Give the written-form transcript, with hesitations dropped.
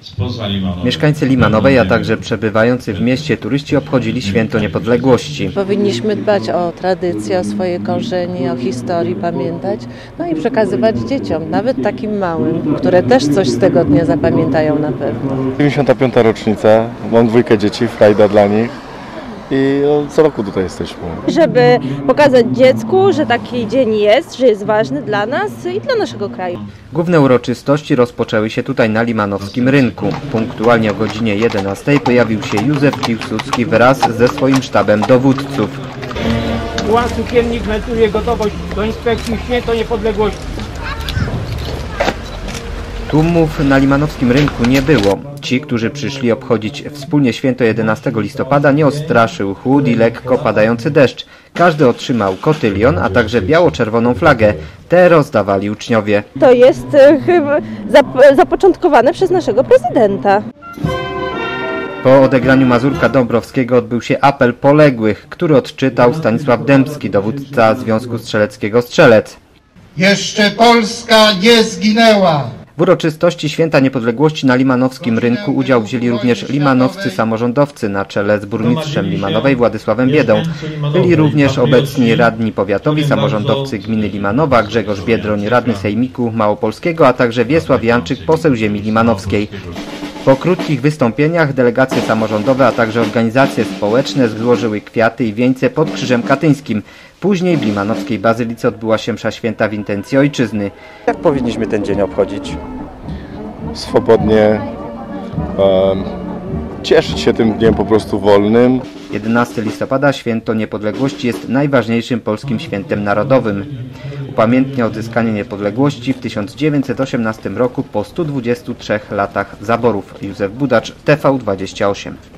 Mieszkańcy Limanowej, a także przebywający w mieście turyści obchodzili Święto Niepodległości. Powinniśmy dbać o tradycje, o swoje korzenie, o historii pamiętać, no i przekazywać dzieciom, nawet takim małym, które też coś z tego dnia zapamiętają na pewno. 95. rocznica, mam 2 dzieci, frajda dla nich. I co roku tutaj jesteśmy. Żeby pokazać dziecku, że taki dzień jest, że jest ważny dla nas i dla naszego kraju. Główne uroczystości rozpoczęły się tutaj na Limanowskim Rynku. Punktualnie o godzinie 11 pojawił się Józef Piłsudski wraz ze swoim sztabem dowódców. Ułan Cukiernik melduje gotowość do inspekcji Święto Niepodległości. Tłumów na Limanowskim Rynku nie było. Ci, którzy przyszli obchodzić wspólnie święto 11 listopada, nie odstraszył chłód i lekko padający deszcz. Każdy otrzymał kotylion, a także biało-czerwoną flagę. Te rozdawali uczniowie. To jest chyba zapoczątkowane przez naszego prezydenta. Po odegraniu Mazurka Dąbrowskiego odbył się apel poległych, który odczytał Stanisław Dębski, dowódca Związku Strzeleckiego Strzelec. Jeszcze Polska nie zginęła! W uroczystości Święta Niepodległości na Limanowskim Rynku udział wzięli również limanowscy samorządowcy na czele z burmistrzem Limanowej Władysławem Biedą. Byli również obecni radni powiatowi, samorządowcy gminy Limanowa, Grzegorz Biedroń, radny sejmiku małopolskiego, a także Wiesław Janczyk, poseł ziemi limanowskiej. Po krótkich wystąpieniach delegacje samorządowe, a także organizacje społeczne złożyły kwiaty i wieńce pod Krzyżem Katyńskim. Później w limanowskiej bazylice odbyła się msza święta w intencji ojczyzny. Jak powinniśmy ten dzień obchodzić? Swobodnie, cieszyć się tym dniem po prostu wolnym. 11 listopada, Święto Niepodległości, jest najważniejszym polskim świętem narodowym. Upamiętnia odzyskanie niepodległości w 1918 roku po 123 latach zaborów. Józef Budacz, TV28.